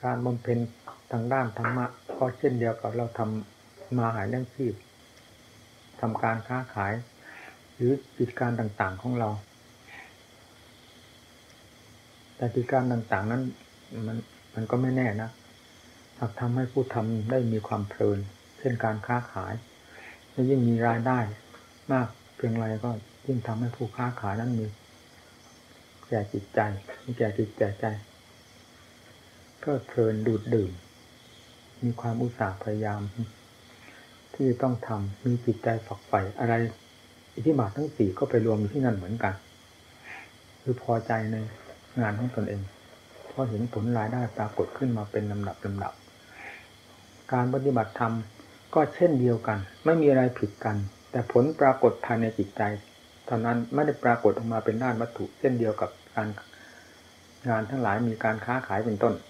การบำเพ็ญทางด้านธรรมะก็เช่นเดียวกับเราทำมาหาเลี้ยงชีพทำการค้าขายหรือกิจการต่างๆของเราแต่กิจการต่างๆนั้นมันก็ไม่แน่นะหากทำให้ผู้ทำได้มีความเพลินเช่นการค้าขายและยิ่งมีรายได้มากเพียงไรก็ยิ่งทำให้ผู้ค้าขายนั้นมีแก่จิตใจมีแก่จิตแก่ใจเพลิดเพลินดูดดื่มมีความอุตสาห์พยายามที่จะต้องทำมีจิตใจฝักใฝ่อะไรอิทธิบาททั้งสี่ก็ไปรวมอยู่ที่นั่นเหมือนกันคือพอใจในงานของตนเองเพราะเห็นผลรายได้ปรากฏขึ้นมาเป็นลำดับการปฏิบัติธรรมก็เช่นเดียวกันไม่มีอะไรผิดกันแต่ผลปรากฏภายในจิตใจเท่านั้นไม่ได้ปรากฏออกมาเป็นด้านวัตถุเช่นเดียวกับการงานทั้งหลายมีการค้าขายเป็นต้น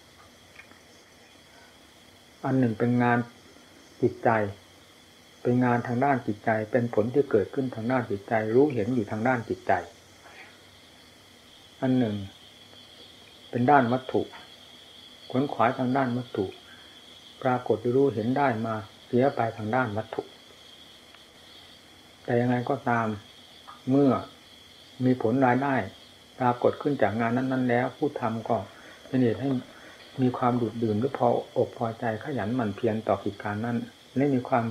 อันหนึ่งเป็นงานจิตใจเป็นงานทางด้านจิตใจเป็นผลที่เกิดขึ้นทางด้านจิตใจรู้เห็นอยู่ทางด้านจิตใจอันหนึ่งเป็นด้านวัตถุขวนขวายทางด้านวัตถุปรากฏรู้เห็นได้มาเสียไปทางด้านวัตถุแต่ยังไงก็ตามเมื่อมีผลรายได้ปรากฏขึ้นจากงานนั้นๆแล้วผู้ทำก็เป็นเหตุให้มีความดูดดื่มหรือพออกพอใจขยันหมั่นเพียรต่อกิจการนั้นและมีความ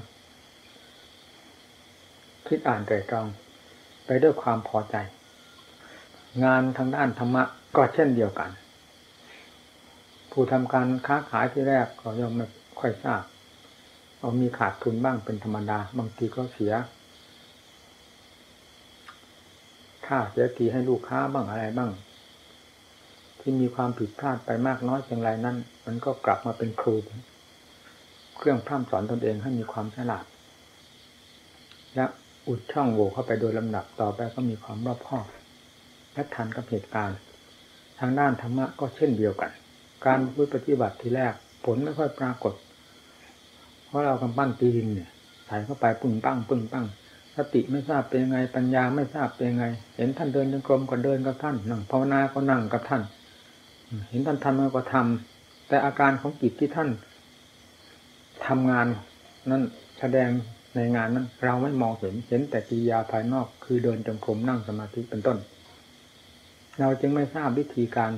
คิดอ่านไตร่ตรองไปด้วยความพอใจงานทางด้านธรรมะก็เช่นเดียวกันผู้ทำการค้าขายที่แรกก็ย่อมไม่ค่อยทราบเอามีขาดทุนบ้างเป็นธรรมดาบางทีก็เสียค่าเสียทีให้ลูกค้าบ้างอะไรบ้างที่มีความผิดพลาดไปมากน้อยเพียงไรนั้นมันก็กลับมาเป็นครูเครื่องพร่ำสอนตนเองให้มีความฉลาดและอุดช่องโหว่เข้าไปโดยลำดับต่อไปก็มีความรอบคอบและทันกับเหตุการณ์ทางด้านธรรมะก็เช่นเดียวกันการปฏิบัติทีแรกผลไม่ค่อยปรากฏเพราะเรากำปั้นตีดินเนี่ยใส่เข้าไปปึ้งปั้งสติไม่ทราบเป็นยังไงปัญญาไม่ทราบเป็นยังไงเห็นท่านเดินจงกรมก็เดินกับท่านนั่งภาวนาก็นั่งกับท่านเห็นท่านทำก็ทำแต่อาการของจิตที่ท่านทำงานนั้นแสดงในงานนั้นเราไม่มองเห็นแต่กิริยาภายนอกคือเดินจงกรมนั่งสมาธิเป็นต้นเราจึงไม่ทราบวิธีการ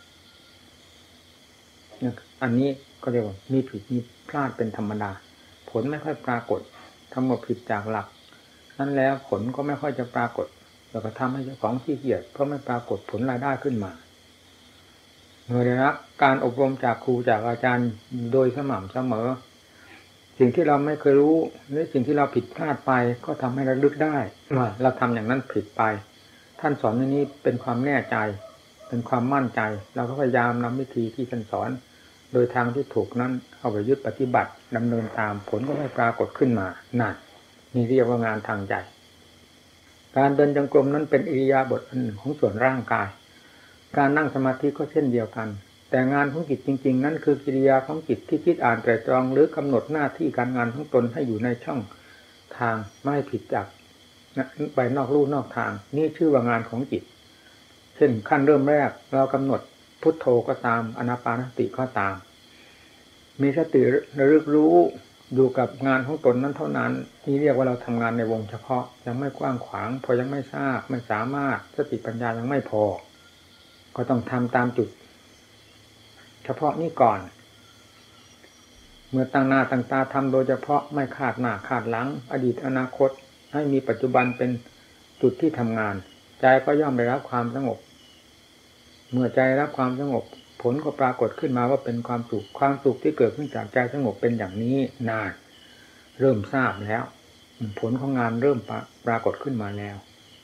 อันนี้ก็เรียกว่ามีผิดมีพลาดเป็นธรรมดาผลไม่ค่อยปรากฏทำหมดผิดจากหลักนั้นแล้วผลก็ไม่ค่อยจะปรากฏแล้วก็ทำให้เจ้าของขี้เกียจเพราะไม่ปรากฏผลรายได้ขึ้นมาเมื่อได้รับการอบรมจากครูจากอาจารย์โดยสม่ำเสมอสิ่งที่เราไม่เคยรู้หรือสิ่งที่เราผิดพลาดไปก็ทำให้เราลึกได้ว่าเราทำอย่างนั้นผิดไปท่านสอนอย่างนี้เป็นความแน่ใจเป็นความมั่นใจเราก็พยายามนำวิธีที่ท่านสอนโดยทางที่ถูกนั้นเอาไปยึดปฏิบัติดำเนินตามผลก็ไม่ปรากฏขึ้นมานั่นนี่เรียกว่างานทางใจการเดินจงกรมนั้นเป็นอิริยาบถอันหนึ่งของส่วนร่างกายการนั่งสมาธิก็เช่นเดียวกันแต่งานของจิตจริงๆนั้นคือกิริยาของจิตที่คิดอ่านไตร่ตรองหรือกำหนดหน้าที่การงานของตนให้อยู่ในช่องทางไม่ให้ผิดจากไปนอกลู่นอกทางนี่ชื่อว่างานของจิตเช่นขั้นเริ่มแรกเรากำหนดพุทโธก็ตามอานาปานสติก็ตามมีสติระลึกรู้อยู่กับงานของตนนั้นเท่านั้นนี่เรียกว่าเราทำงานในวงเฉพาะยังไม่กว้างขวางพอยังไม่ทราบไม่สามารถสติปัญญายังไม่พอก็ต้องทำตามจุดเฉพาะนี้ก่อนเมื่อตั้งหน้าตั้งตาทำโดยเฉพาะไม่ขาดหน้าขาดหลังอดีตอนาคตให้มีปัจจุบันเป็นจุดที่ทำงานใจก็ย่อมได้รับความสงบเมื่อใจรับความสงบผลก็ปรากฏขึ้นมาว่าเป็นความสุขที่เกิดขึ้นจากใจสงบเป็นอย่างนี้นานเริ่มทราบแล้วผลของงานเริ่มปรากฏขึ้นมาแล้ว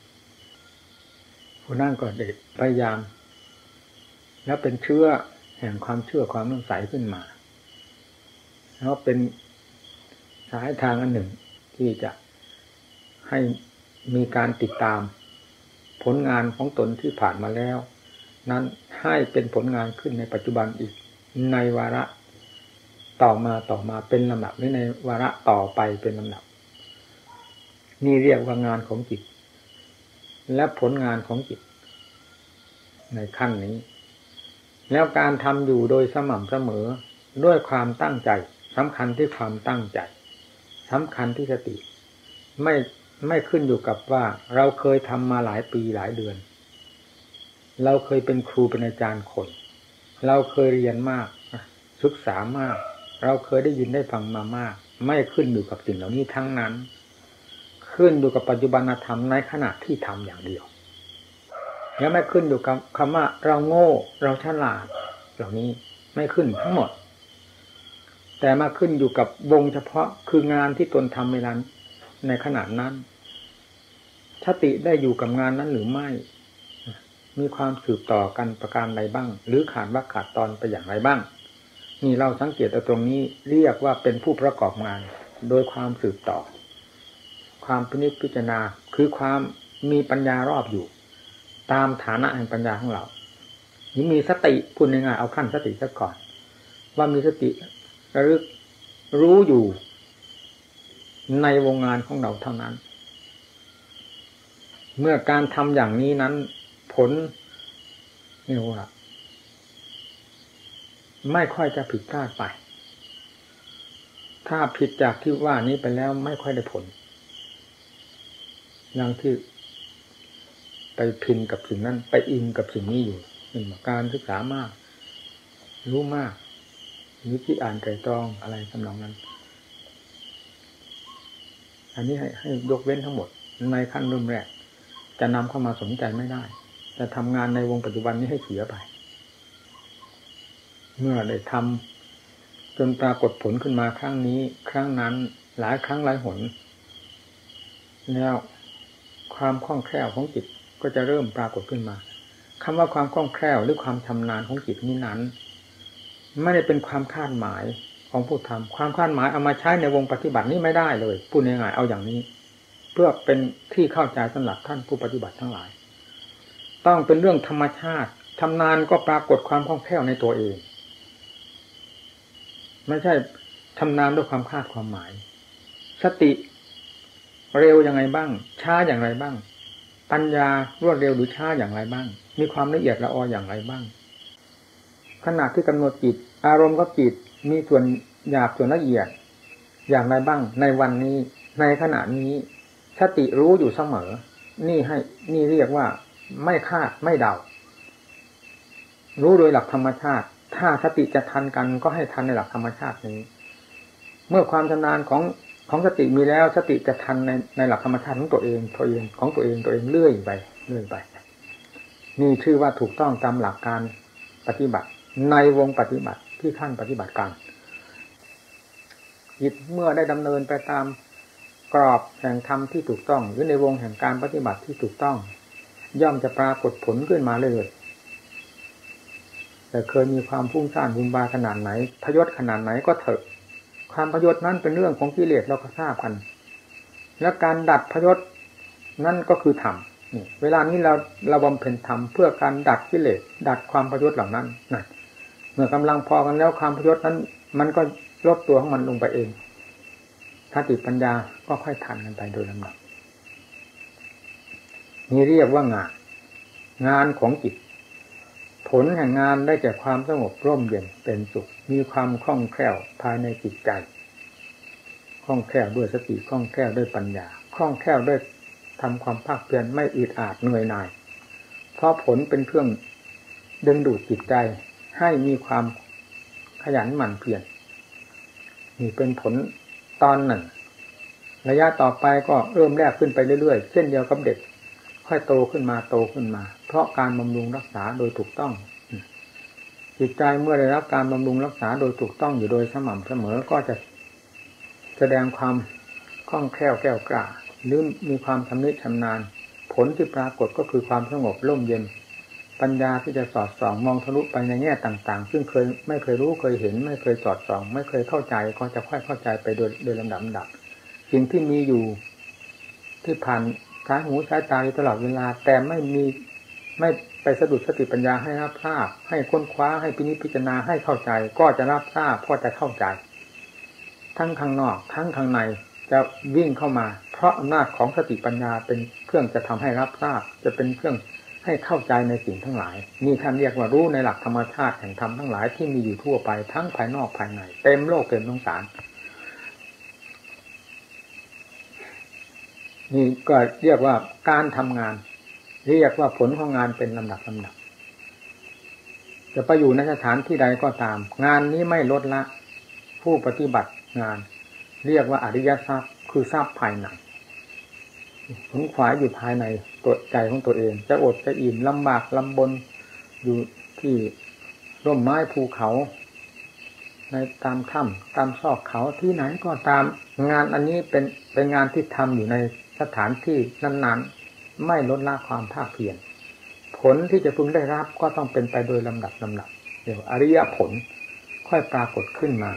ผู้นั่งก็เด็ดพยายามแล้วเป็นเชื้อแห่งความเชื่อความเลื่อมใสขึ้นมาแล้วเป็นสายทางอันหนึ่งที่จะให้มีการติดตามผลงานของตนที่ผ่านมาแล้วนั้นให้เป็นผลงานขึ้นในปัจจุบันอีกในวาระต่อมาเป็นลำดับหรือในวาระต่อไปเป็นลำดับนี่เรียกว่างานของจิตและผลงานของจิตในขั้นนี้แล้วการทำอยู่โดยสม่ำเสมอด้วยความตั้งใจสำคัญที่ความตั้งใจสำคัญที่สติไม่ขึ้นอยู่กับว่าเราเคยทำมาหลายปีหลายเดือนเราเคยเป็นครูเป็นอาจารย์คนเราเคยเรียนมากศึกษามากเราเคยได้ยินได้ฟังมามากไม่ขึ้นอยู่กับสิ่งเหล่านี้ทั้งนั้นขึ้นอยู่กับปัจจุบันธรรมในขณะที่ทำอย่างเดียวแล้วไม่ขึ้นอยู่กับคำว่าเราโง่เราฉลาดเหล่านี้ไม่ขึ้นทั้งหมดแต่มาขึ้นอยู่กับวงเฉพาะคืองานที่ตนทำเวลาในขณะนั้นสติได้อยู่กับงานนั้นหรือไม่มีความสืบต่อกันประการใดบ้างหรือขาดว่าขาดตอนไปอย่างไรบ้างนี่เราสังเกตตรงนี้เรียกว่าเป็นผู้ประกอบงานโดยความสืบต่อความพินิจพิจารณาคือความมีปัญญารอบอยู่ตามฐานะแห่งปัญญาของเรานี่มีสติพูดง่ายๆเอาขั้นสติซะก่อนว่ามีสติระลึกรู้อยู่ในวงงานของเราเท่านั้นเมื่อการทำอย่างนี้นั้นผลนี่ว่าไม่ค่อยจะผิดพลาดไปถ้าผิดจากที่ว่านี้ไปแล้วไม่ค่อยได้ผลอย่างที่ไปพินกับสิ่งนั้นไปอิงกับสิ่งนี้อยู่นี่การศึกษามากรู้มากหรือที่อ่านไตร่ตรองอะไรทำนองนั้นอันนี้ให้ยกเว้นทั้งหมดในขั้นเริ่มแรกจะนำเข้ามาสนใจไม่ได้จะทำงานในวงปัจจุบันนี้ให้เสียไปเมื่อได้ทำจนปรากฏผลขึ้นมาครั้งนี้ครั้งนั้นหลายครั้งหลายหนแล้วความคล่องแคล่วของจิตก็จะเริ่มปรากฏขึ้นมาคำว่าความคล่องแคล่วหรือความชำนาญของจิตนี้นั้นไม่ได้เป็นความคาดหมายของผู้ทำความคาดหมายเอามาใช้ในวงปฏิบัตินี้ไม่ได้เลยพูดง่ายๆเอาอย่างนี้เพื่อเป็นที่เข้าใจสำหรับท่านผู้ปฏิบัติทั้งหลายต้องเป็นเรื่องธรรมชาติชำนาญก็ปรากฏความคล่องแคล่วในตัวเองไม่ใช่ชำนาญด้วยความคาดความหมายสติเร็วอย่างไรบ้างช้าอย่างไรบ้างปัญญารวดเร็วหรือช้าอย่างไรบ้างมีความละเอียดละอออย่างไรบ้างขณะที่กำหนดจิตอารมณ์กับจิตมีส่วนหยาบส่วนละเอียดอย่างไรบ้างในวันนี้ในขณะนี้สติรู้อยู่เสมอนี่เรียกว่าไม่คาดไม่เดารู้โดยหลักธรรมชาติถ้าสติจะทันกันก็ให้ทันในหลักธรรมชาตินี้เมื่อความชำนาญของสติมีแล้วสติจะทันในหลักธรรมชาติของตัวเองของตัวเองเรื่อยไปนี่ชื่อว่าถูกต้องตามหลักการปฏิบัติในวงปฏิบัติที่ท่านปฏิบัติการจิตเมื่อได้ดำเนินไปตามกรอบแห่งธรรมที่ถูกต้องหรือในวงแห่งการปฏิบัติที่ถูกต้องย่อมจะปรากฏผลขึ้นมาเลยแต่เคยมีความพุ่งซ่านบุญบาขนาดไหนพยศขนาดไหนก็เถอะความพยศนั้นเป็นเรื่องของกิเลสเราก็ทราบกันและการดัดพยศนั่นก็คือธรรมนี่เวลานี้เราบำเพ็ญธรรมเพื่อการดัดกิเลสดัดความพยศเหล่านั้นนั่นเมื่อกำลังพอกันแล้วความพยศนั้นมันก็ลดตัวของมันลงไปเองสติปัญญาก็ค่อยทันกันไปโดยลำดับนี่เรียกว่างานของจิตผลแห่งงานได้แก่ความสงบร่มเย็นเป็นสุขมีความคล่องแคล่วภายในจิตใจคล่องแคล่วด้วยสติคล่องแคล่วด้วยปัญญาคล่องแคล่วด้วยทำความภาคเพียรไม่อึดอัดเหนื่อยหน่ายเพราะผลเป็นเครื่องดึงดูดจิตใจให้มีความขยันหมั่นเพียรนี่เป็นผลตอนหนึ่งระยะต่อไปก็เริ่มแรกขึ้นไปเรื่อยๆเช่นเดียวกับเด็กค่อยโตขึ้นมาเพราะการบำรุงรักษาโดยถูกต้องจิตใจเมื่อได้รับการบำรุงรักษาโดยถูกต้องอยู่โดยสม่ำเสมอก็จะแสดงความคล่องแคล่วแก้วกล้าหรือมีความชำนิชำนาญผลที่ปรากฏก็คือความสงบร่มเย็นปัญญาที่จะสอดส่องมองทะลุไปในแง่ต่างๆซึ่งไม่เคยรู้เคยเห็นไม่เคยสอดส่องไม่เคยเข้าใจก็จะค่อยเข้าใจไปโดยลำดับสิ่งที่มีอยู่ที่ผ่านสายหูสายตาอยู่ตลอดเวลาแต่ไม่ไปสะดุดสติปัญญาให้รับทราบให้ค้นคว้าให้พิจารณาให้เข้าใจก็จะรับทราบก็จะเข้าใจทั้งข้างนอกทั้งข้างในจะวิ่งเข้ามาเพราะอำนาจของสติปัญญาเป็นเครื่องจะทำให้รับทราบจะเป็นเครื่องให้ให้เข้าใจในสิ่งทั้งหลายนี่ท่านเรียกว่ารู้ในหลักธรรมชาติแห่งธรรมทั้งหลายที่มีอยู่ทั่วไปทั้งภายนอกภายในเต็มโลกเต็มสงสารนี่ก็เรียกว่าการทำงานเรียกว่าผลของงานเป็นลำดับจะไปอยู่ในสถานที่ใดก็ตามงานนี้ไม่ลดละผู้ปฏิบัติงานเรียกว่าอริยทรัพย์คือทรัพย์ภายในขนขวายอยู่ภายในตัวใจของตัวเองจะอดจะอิ่มลำบากลำบนอยู่ที่ร่มไม้ภูเขาในตามถ้ำตามซอกเขาที่ไหนก็ตามงานอันนี้เป็นงานที่ทำอยู่ในสถานที่นั้นๆไม่ลดละความภาคเพียรผลที่จะพึงได้รับก็ต้องเป็นไปโดยลำดับเดี๋ยวอริยผลค่อยปรากฏขึ้นมา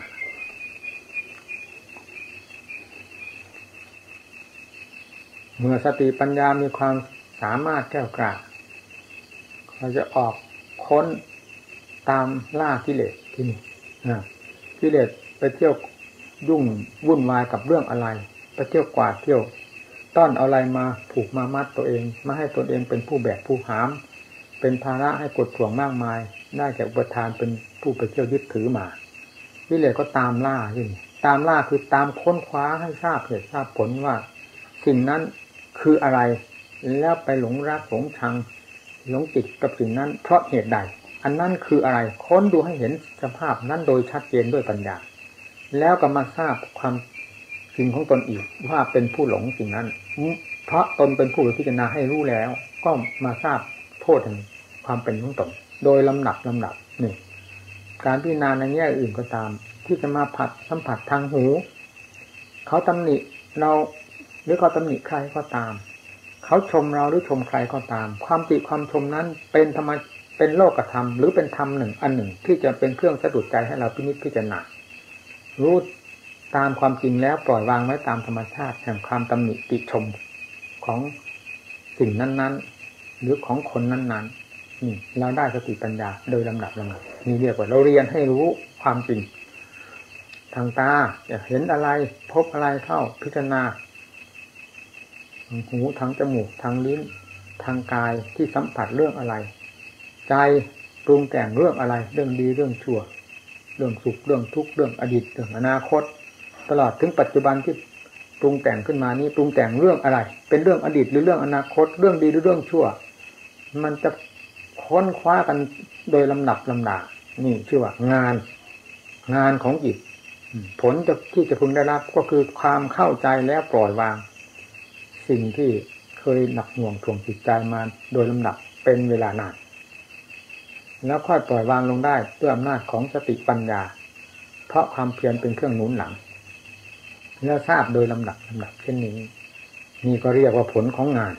เมื่อสติปัญญามีความสามารถแก้วกล้าเขาจะออกค้นตามล่ากิเลสที่นี่กิเลสไปเที่ยวยุ่งวุ่นวายกับเรื่องอะไรไปเที่ยวกวาดเที่ยวต้อนเอาอะไรมาผูกมามัดตัวเองมาให้ตนเองเป็นผู้แบกผู้หามเป็นภาระให้กดถ่วงมากมายได้จากอุปทานเป็นผู้ไปเที่ยวยึดถือมากิเลสก็ตามล่าที่นี่ตามล่าคือตามค้นคว้าให้ทราบเหตุทราบผลว่าสิ่งนั้นคืออะไรแล้วไปหลงรักหลงชังหลงติดกับสิ่งนั้นเพราะเหตุใดอันนั้นคืออะไรค้นดูให้เห็นสภาพนั้นโดยชัดเจนด้วยปัญญาแล้วก็มาทราบความจริงของตนอีกว่าเป็นผู้หลงสิ่งนั้นเพราะตนเป็นผู้พิจารณาให้รู้แล้วก็มาทราบโทษแห่งความเป็นของตนโดยลำดับนี่การพิจารณาในแง่อื่นก็ตามที่จะมาสัมผัสทางหูเขาตำหนิเราหรือเขาตำหนิใครก็ตามเขาชมเราหรือชมใครก็ตามความติความชมนั้นเป็นธรรมเป็นโลกธรรมหรือเป็นธรรมหนึ่งอันหนึ่งที่จะเป็นเครื่องสะดุดใจให้เราพินิจพิจารณารู้ตามความจริงแล้วปล่อยวางไว้ตามธรรมชาติแห่งความตำหนิติชมของสิ่งนั้นๆหรือของคนนั้นๆนี่เราได้สติปัญญาโดยลำดับนี่เรียกว่าเราเรียนให้รู้ความจริงทางตาอยากเห็นอะไรพบอะไรเข้าพิจารณาทางหูทางจมูกทางลิ้นทางกายที่สัมผัสเรื่องอะไรใจปรุงแต่งเรื่องอะไรเรื่องดีเรื่องชั่วเรื่องสุขเรื่องทุกข์เรื่องอดีตเรื่องอนาคตตลอดถึงปัจจุบันที่ปรุงแต่งขึ้นมานี้ปรุงแต่งเรื่องอะไรเป็นเรื่องอดีตหรือเรื่องอนาคตเรื่องดีหรือเรื่องชั่วมันจะค้นคว้ากันโดยลำดับนี่ชื่อว่างานของจิตผลที่จะพึงได้รับก็คือความเข้าใจและปล่อยวางสิ่งที่เคยหนักหน่วงถ่วงจิตใจมาโดยลำดับเป็นเวลานานแล้วค่อยปล่อยวางลงได้ด้วยอำนาจของสติปัญญาเพราะความเพียรเป็นเครื่องหนุนหลังแล้วทราบโดยลำดับเช่นนี้นี่ก็เรียกว่าผลของงาน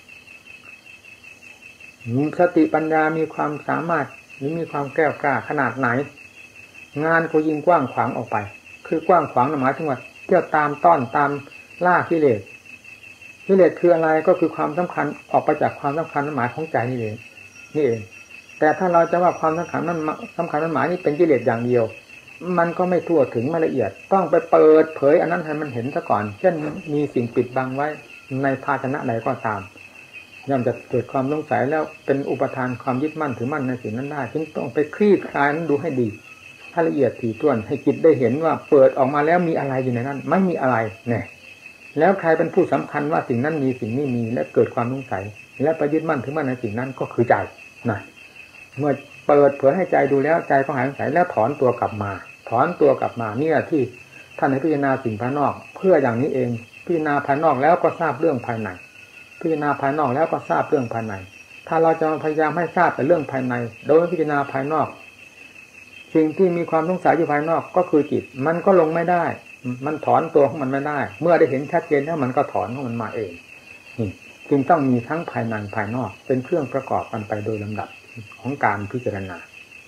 สติปัญญามีความสามารถหรือมีความแก้วกล้าขนาดไหนงานก็ยิ่งกว้างขวางออกไปคือกว้างขวางหมายถึงว่าเที่ยวตามต้อนตามล่ากิเลสคืออะไรก็คือความสำคัญออกไปจากความสำคัญหมายของใจนี่เองแต่ถ้าเราจะว่าความสำคัญนั้นหมายนี่เป็นกิเลสอย่างเดียวมันก็ไม่ทั่วถึงไม่ละเอียดต้องไปเปิดเผยอันนั้นให้มันเห็นซะก่อนเช่นมีสิ่งปิดบังไว้ในภาชนะใดก็ตามย่อมจะเกิดความสงสัยแล้วเป็นอุปทานความยึดมั่นถือมั่นในสิ่งนั้นได้จึงต้องไปคลี่คลายนั้นดูให้ดีถ้าละเอียดถี่ถ้วนให้จิตได้เห็นว่าเปิดออกมาแล้วมีอะไรอยู่ในนั้นไม่มีอะไรเนี่ยแล้วใครเป็นผู้สำคัญว่าสิ่งนั้นมีสิ่งนี้มีและเกิดความสงสัยและไปยึดมั่นถือมั่นในสิ่งนั้นก็คือใจนะเมื่อเปิดเผยให้ใจดูแล้วใจก็หายสงสัยแล้วถอนตัวกลับมาเนี่ยที่ท่านให้พิจารณาสิ่งภายนอกเพื่ออย่างนี้เองพิจารณาภายนอกแล้วก็ทราบเรื่องภายในพิจารณาภายนอกแล้วก็ทราบเรื่องภายในถ้าเราจะพยายามให้ทราบแต่เรื่องภายในโดยพิจารณาภายนอกสิ่งที่มีความสงสัยอยู่ภายนอกก็คือจิตมันก็ลงไม่ได้มันถอนตัวของมันไม่ได้เมื่อได้เห็นชัดเจนแล้วมันก็ถอนของมันมาเองจึงต้องมีทั้งภายในภายนอกเป็นเครื่องประกอบกันไปโดยลำดับของการพิจารณา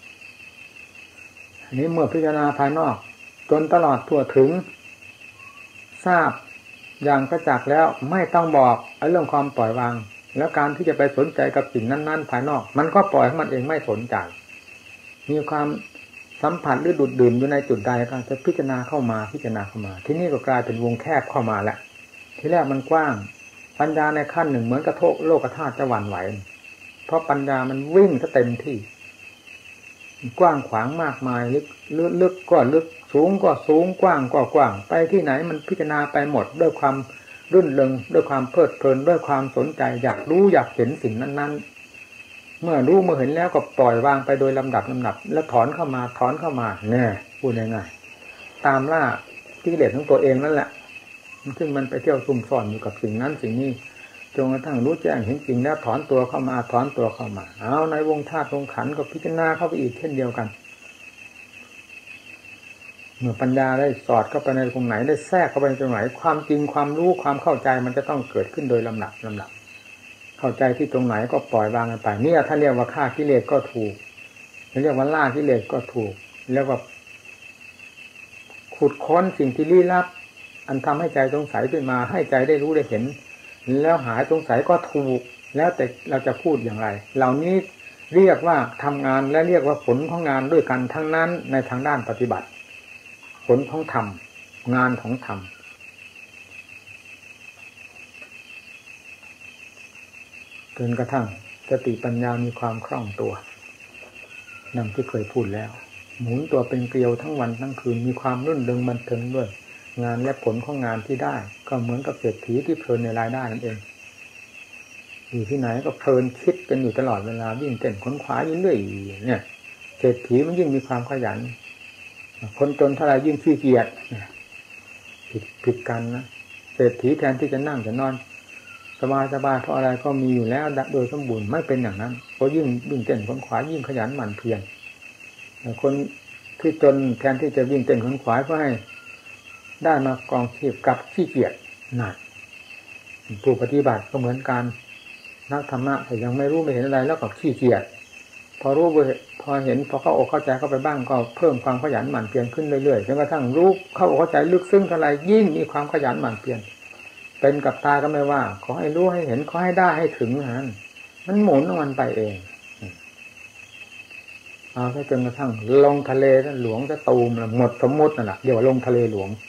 อันนี้เมื่อพิจารณาภายนอกจนตลอดทั่วถึงทราบอย่างกระจ่างแล้วไม่ต้องบอกเรื่องความปล่อยวางแล้วการที่จะไปสนใจกับสิ่งนั้นๆภายนอกมันก็ปล่อยให้มันเองไม่สนใจมีความสัมผัสหรือดูดดื่มอยู่ในจุดใดก็จะพิจารณาเข้ามาที่นี่ก็กลายเป็นวงแคบเข้ามาแหละทีแรกมันกว้างปัญญาในขั้นหนึ่งเหมือนกระโทกโลกธาตุจะหวั่นไหวเพราะปัญญามันวิ่งซะเต็มที่กว้างขวางมากมายลึกก็ลึกสูงก็สูงกว้างก็กว้างไปที่ไหนมันพิจารณาไปหมดด้วยความรื่นเริงด้วยความเพลิดเพลินด้วยความสนใจอยากรู้อยากเห็นสิ่งนั้นๆเมื่อรู้เมื่อเห็นแล้วก็ปล่อยวางไปโดยลำดับแล้วถอนเข้ามาเนี่ยพูดง่ายๆตามล่ากิเลสของตัวเองนั่นแหละซึ่งมันไปเที่ยวซุ่มซ่อนอยู่กับสิ่งนั้นสิ่งนี้จนกระทั่งรู้แจ้งเห็นจริงแล้วถอนตัวเข้ามาเอาในวงธาตุวงขันธ์ก็พิจารณาเข้าไปอีกเช่นเดียวกันเมื่อปัญญาได้สอดเข้าไปในตรงไหนได้แทรกเข้าไปในตรงไหนความจริงความรู้ความเข้าใจมันจะต้องเกิดขึ้นโดยลำดับเข้าใจที่ตรงไหนก็ปล่อยวางกันไปเนี่ยถ้าเรียกว่าฆ่ากิเลสก็ถูกเรียกว่าล่ากิเลสก็ถูกแล้วก็ขุดค้นสิ่งที่ลี้ลับอันทำให้ใจสงสัยขึ้นมาให้ใจได้รู้ได้เห็นแล้วหายสงสัยก็ถูกแล้วแต่เราจะพูดอย่างไรเหล่านี้เรียกว่าทำงานและเรียกว่าผลของงานด้วยกันทั้งนั้นในทางด้านปฏิบัติผลของธรรมงานของธรรมจนกระทั่งสติปัญญามีความคล่องตัวดังที่เคยพูดแล้วหมุนตัวเป็นเกลียวทั้งวันทั้งคืนมีความรื่นเริงบันเทิงด้วยงานและผลของงานที่ได้ก็เหมือนกับเศรษฐีที่เพลินในรายได้นั่นเองอยู่ที่ไหนก็เพลินคิดกันอยู่ตลอดเวลาวิ่งเต้นค้นคว้าอยู่เรื่อยเนี่ยเศรษฐีมันยิ่งมีความขยันคนจนเท่าไรยิ่งขี้เกียจผิดกันนะเศรษฐีแทนที่จะนั่งจะนอนสบายเพราะอะไรก็มีอยู่แล้วโดยสมบูรณ์ไม่เป็นอย่างนั้นก็ยิ่งวิ่งเต้นค้นคว้ายิ่งขยันหมั่นเพียรคนที่จนแทนที่จะวิ่งเต้นค้นคว้าเพื่อให้ได้มากองชีพกับขี้เกียจนั่นผู้ปฏิบัติก็เหมือนกันนักธรรมะแต่ยังไม่รู้ไม่เห็นอะไรแล้วก็ขี้เกียจพอรู้พอเห็นพอเข้าอกเข้าใจเข้าไปบ้างก็เพิ่มความขยันหมั่นเพียรขึ้นเรื่อยๆจนกระทั่งรู้เข้าอกเข้าใจลึกซึ้งเท่าไรยิ่งมีความขยันหมั่นเพียรเป็นกับตายก็ไม่ว่าขอให้รู้ให้เห็นขอให้ได้ให้ถึงนั้นมันหมุนของมันไปเองเอาแค่จนกระทั่งลงทะเลหลวงจะตูมหมดสมมตินั่นแหละเดี๋ยวลงทะเลหลวง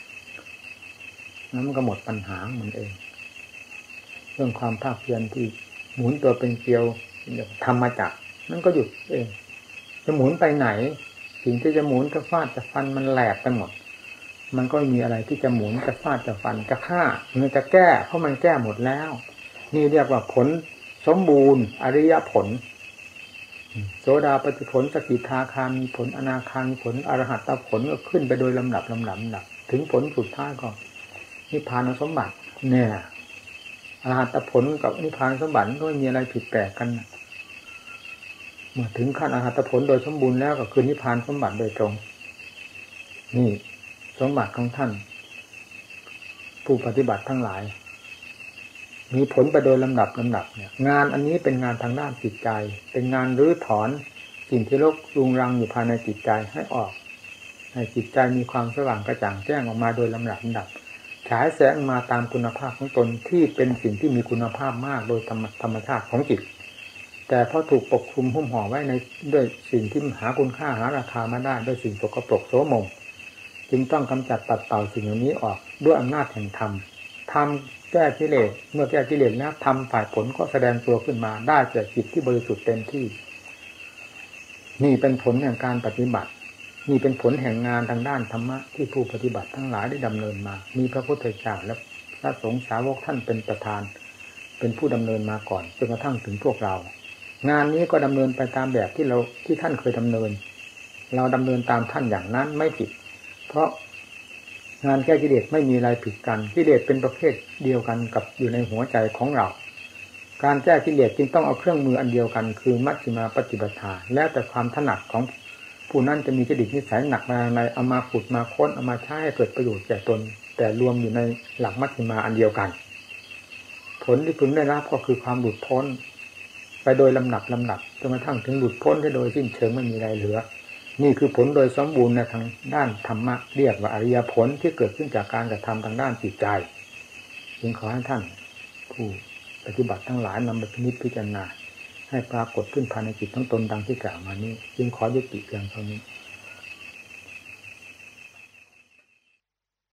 นั้นมันก็หมดปัญหามันเองเรื่องความภาคเพียรที่หมุนตัวเป็นเกลียวทำมาจากนั่นก็หยุดเองจะหมุนไปไหนสิ่งที่จะหมุนจะฟาดจะฟันมันแหลกไปหมดมันก็มีอะไรที่จะหมุนจะฟาดจะฟันจะฆ่ามันจะแก้เพราะมันแก้หมดแล้วนี่เรียกว่าผลสมบูรณ์อริยผลโสดาปัตติผลสกิทาคามีผลอนาคามีผลอรหัตตผลก็ขึ้นไปโดยลำดับถึงผลสุดท้ายก็นิพพานสมบัติเนี่ยอรหัตผลกับนิพพานสมบัติก็ไม่มีอะไรผิดแปลกกันเมื่อถึงขั้นอรหัตผลโดยสมบูรณ์แล้วก็คือนิพพานสมบัติโดยตรงนี่สมบัติของท่านผู้ปฏิบัติทั้งหลายมีผลไปโดยลำดับเนี่ยงานอันนี้เป็นงานทางด้านจิตใจเป็นงานรื้อถอนสิ่งที่รกรุงรังอยู่ภายในจิตใจให้ออกให้จิตใจมีความสว่างกระจ่างแจ้งออกมาโดยลำดับฉายแสงมาตามคุณภาพของตนที่เป็นสิ่งที่มีคุณภาพมากโดยธรรมชาติของจิตแต่พอถูกปกคลุมหุ้มห่อไว้ในด้วยสิ่งที่หาคุณค่าหาราคามาได้ด้วยสิ่งสกปรกโสมมจึงต้องกำจัดปัดเป่าสิ่งเหล่านี้ออกด้วยอำนาจแห่งธรรมแก้กิเลสเมื่อแก้กิเลสแล้วทำฝ่ายผลก็แสดงตัวขึ้นมาได้แก่จิตที่บริสุทธิ์เต็มที่นี่เป็นผลแห่งการปฏิบัตินี่เป็นผลแห่งงานทางด้านธรรมะที่ผู้ปฏิบัติทั้งหลายได้ดำเนินมามีพระพุทธเจ้าและพระสงฆ์สาวกท่านเป็นประธานเป็นผู้ดำเนินมาก่อนจนกระทั่งถึงพวกเรางานนี้ก็ดำเนินไปตามแบบที่ท่านเคยดำเนินเราดำเนินตามท่านอย่างนั้นไม่ผิดเพราะงานแก้กิเลสไม่มีอะไรผิดกันกิเลสเป็นประเภทเดียวกันกับอยู่ในหัวใจของเราการแก้กิเลสจึงต้องเอาเครื่องมืออันเดียวกันคือมัชฌิมาปฏิปทาแล้วแต่ความถนัดของผู้นั้นจะมีจริตนิสัยหนักมาในเอามาขุดมาค้นเอามาใช้ให้เกิดประโยชน์แก่ตนแต่รวมอยู่ในหลักมัชฌิมาอันเดียวกันผลที่พึงได้รับก็คือความหลุดพ้นไปโดยลำดับจนกระทั่งถึงหลุดพ้นได้โดยสิ้นเชิงไม่มีอะไรเหลือนี่คือผลโดยสมบูรณ์ในทางด้านธรรมะเรียกว่าอริยผลที่เกิดขึ้นจากการกระทำทางด้านจิตใจจึงขอให้ท่านผู้ปฏิบัติทั้งหลายนำไปพิจารณาให้ปรากฏขึ้นภายในจิตทั้งตนดังที่กล่าวมานี้จึงขอยุติเพียงเท่านี้